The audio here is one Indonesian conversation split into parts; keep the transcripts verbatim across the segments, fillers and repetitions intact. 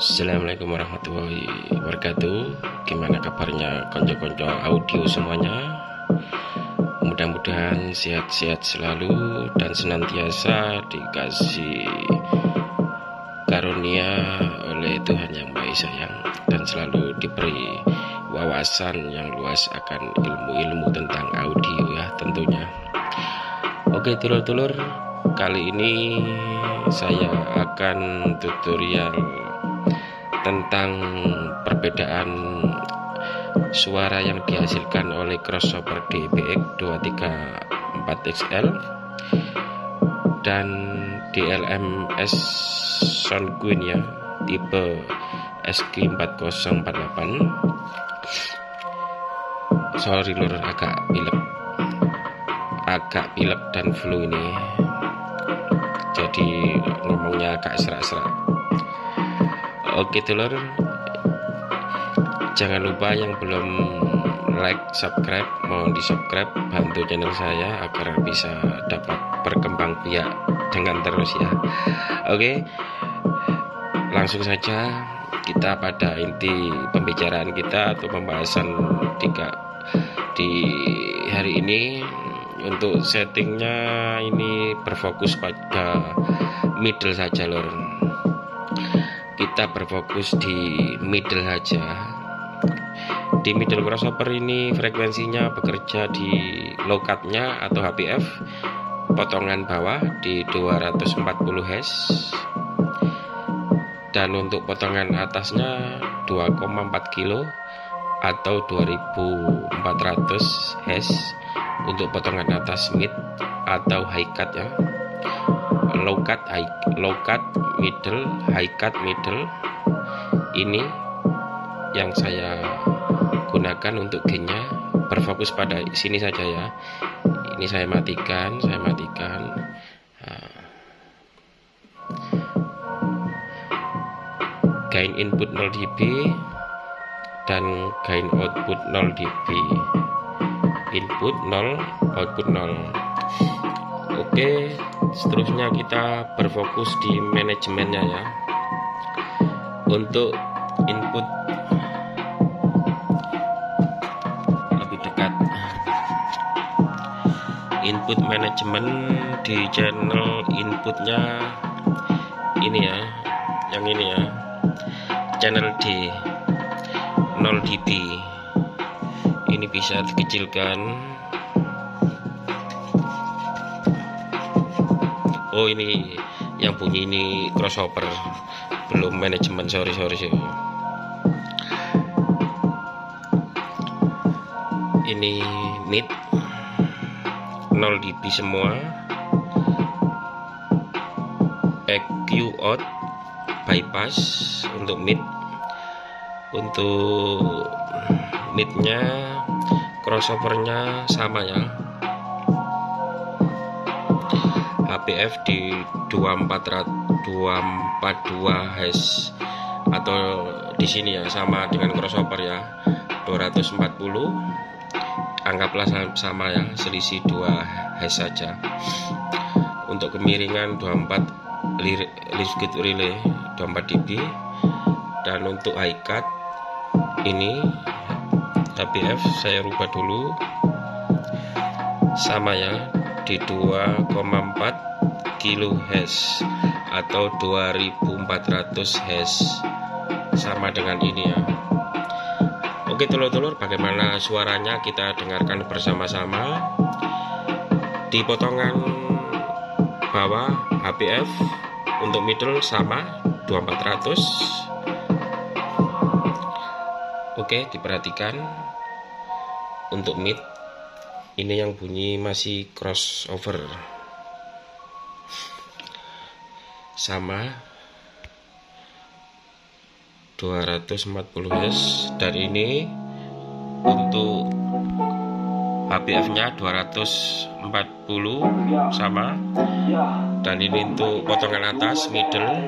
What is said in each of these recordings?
Assalamualaikum warahmatullahi wabarakatuh. Gimana kabarnya konco-konco audio semuanya? Mudah-mudahan sehat-sehat selalu dan senantiasa dikasih karunia oleh Tuhan Yang Maha Sayang, dan selalu diberi wawasan yang luas akan ilmu-ilmu tentang audio ya tentunya. Oke telur-telur, kali ini saya akan tutorial tentang perbedaan suara yang dihasilkan oleh crossover D B X dua tiga empat X L dan D L M S Soundqueen ya, tipe S G empat nol empat delapan. Sorry lur, agak pilek agak pilek dan flu ini, jadi ngomongnya agak serak-serak. Oke telur, jangan lupa yang belum like, subscribe, mohon di subscribe, bantu channel saya agar bisa dapat berkembang biak dengan terus ya. Oke, langsung saja kita pada inti pembicaraan kita atau pembahasan tiga di hari ini. Untuk settingnya ini berfokus pada middle saja lor, kita berfokus di middle saja. Di middle crossover ini frekuensinya bekerja di low cut-nya atau H P F potongan bawah di dua ratus empat puluh hertz, dan untuk potongan atasnya dua koma empat kilo atau dua ribu empat ratus hertz untuk potongan atas mid atau high cut ya. Low cut, high, low cut, middle, high cut, middle. Ini yang saya gunakan untuk gainnya, berfokus pada sini saja ya. Ini saya matikan, saya matikan. Nah. Gain input nol dB dan gain output nol dB. Input nol, output nol. Oke, seterusnya kita berfokus di manajemennya ya. Untuk input lebih dekat, input manajemen di channel inputnya ini ya, yang ini ya, channel D nol dB. Ini bisa dikecilkan. Oh, ini yang bunyi ini crossover, belum manajemen, sorry sorry sih. Ini mid nol dB semua. E Q out bypass untuk mid. Untuk midnya crossovernya sama ya, H P F di dua empat dua hertz, atau di sini ya sama dengan crossover ya, dua ratus empat puluh, anggaplah sama ya, selisih dua hertz saja. Untuk kemiringan dua puluh empat liquid relay dua puluh empat dB, dan untuk high cut ini H P F saya rubah dulu, sama ya, di dua koma empat kilohertz atau dua ribu empat ratus hertz, sama dengan ini ya. Oke telur-telur, bagaimana suaranya kita dengarkan bersama-sama. Di potongan bawah H P F untuk middle sama dua ribu empat ratus. Oke, diperhatikan untuk mid ini yang bunyi masih crossover sama dua ratus empat puluh hertz, dan ini untuk H P F nya dua ratus empat puluh sama, dan ini untuk potongan atas middle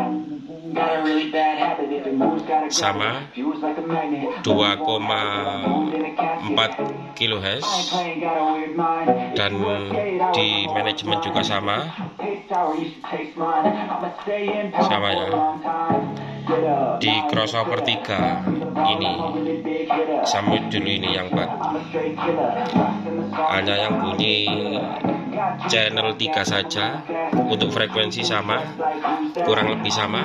sama dua koma empat kilohertz, dan di manajemen juga sama sama ya. di crossover tiga ini, sama dulu ini yang buat hanya yang bunyi channel tiga saja, untuk frekuensi sama, kurang lebih sama.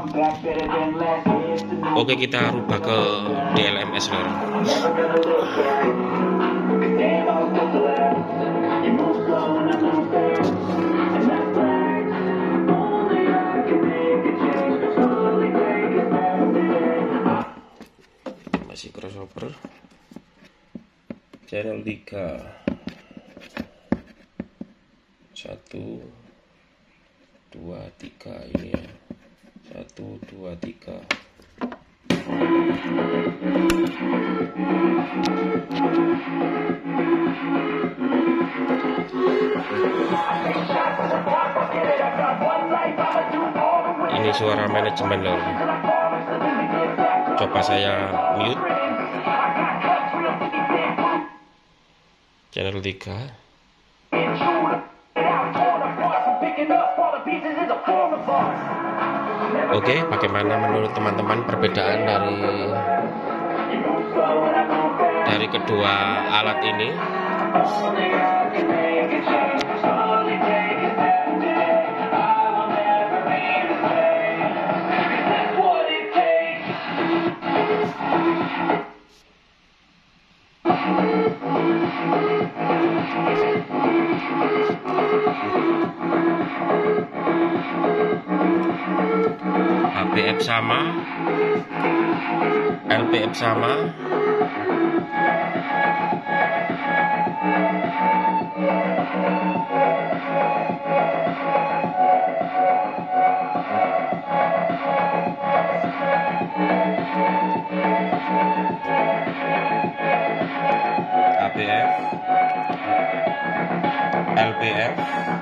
Oke, kita rubah ke D L M S lor. Masih crossover channel tiga, satu dua tiga ini ya, satu dua tiga. Ini suara manajemen loh. Coba saya mute channel tiga. Oke, bagaimana menurut teman-teman perbedaan dari dari kedua alat ini? H P F sama, L P F sama, H P F, L P F,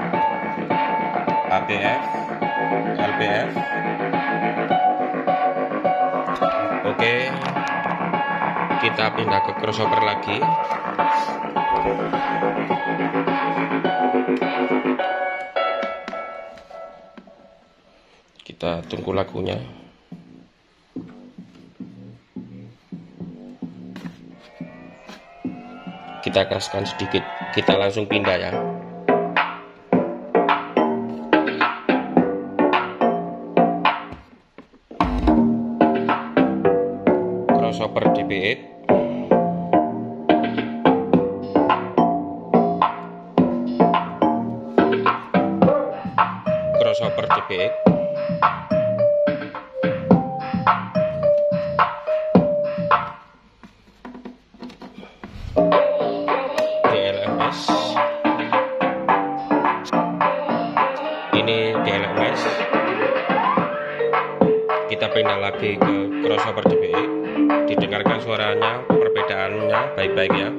H P F, L P F. Oke, kita pindah ke crossover lagi. Kita tunggu lagunya. Kita keraskan sedikit. Kita langsung pindah ya. Crossover D B delapan, crossover D B delapan, D L M S, ini D L M S. Kita pindah lagi ke crossover D B delapan. Didengarkan suaranya, perbedaannya baik-baik ya.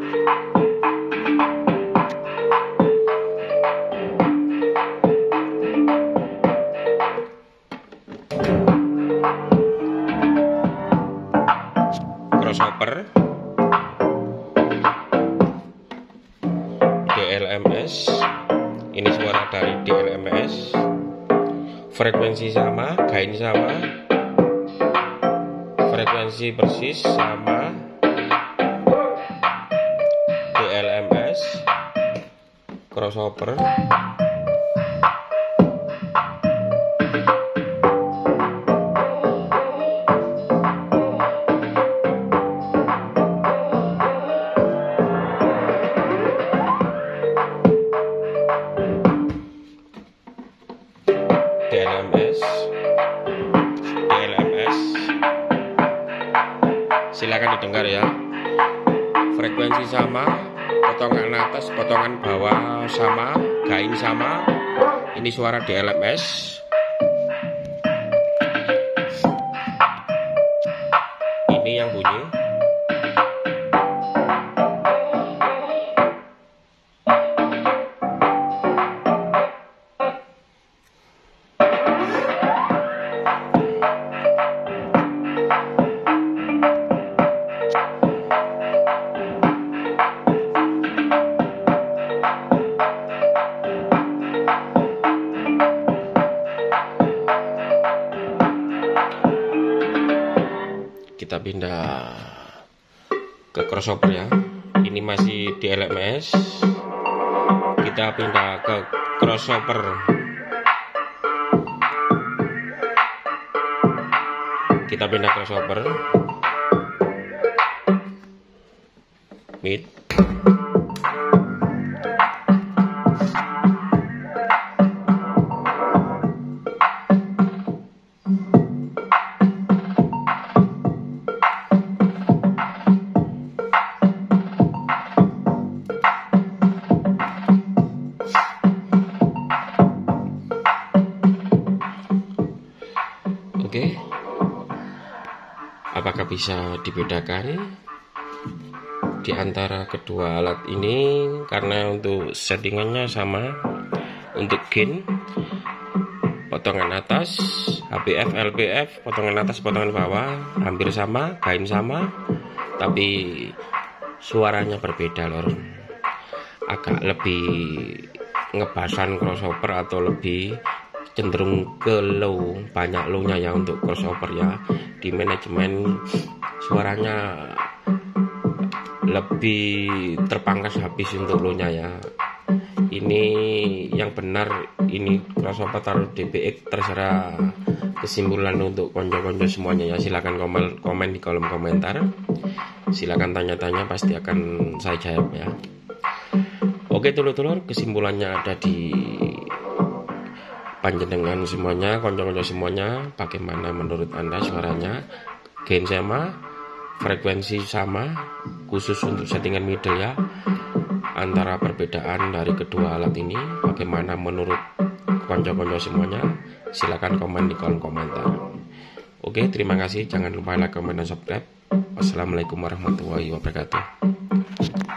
Crossover D L M S, ini suara dari D L M S, frekuensi sama, gain sama, frekuensi persis sama, D L M S, crossover. D L M S, D L M S. Silakan didengar ya. Frekuensi sama, potongan atas, potongan bawah sama, gain sama. Ini suara D L M S. Ini yang bunyi. kita pindah ke crossover ya. Ini masih di L M S, kita pindah ke crossover. Kita pindah crossover mid. Oke, apakah bisa dibedakan di antara kedua alat ini? Karena untuk settingannya sama, untuk gain potongan atas, H B F, L B F, potongan atas, potongan bawah hampir sama, gain sama, tapi suaranya berbeda lor. Agak lebih ngebasan crossover atau lebih cenderung ke low, banyak low nya ya untuk crossover ya. Di manajemen suaranya lebih terpangkas habis untuk low nya ya. Ini yang benar, ini crossover taruh D B X, terserah kesimpulan untuk konco-konco semuanya ya. Silahkan komen, komen di kolom komentar, silahkan tanya-tanya, pasti akan saya jawab ya. Oke telur-telur, kesimpulannya ada di panjenengan semuanya, konco-konco semuanya. Bagaimana menurut Anda suaranya? Gain sama, frekuensi sama, khusus untuk settingan middle ya. Antara perbedaan dari kedua alat ini, bagaimana menurut konco-konco semuanya? Silakan komen di kolom komentar. Oke, terima kasih. Jangan lupa like, comment, dan subscribe. Wassalamualaikum warahmatullahi wabarakatuh.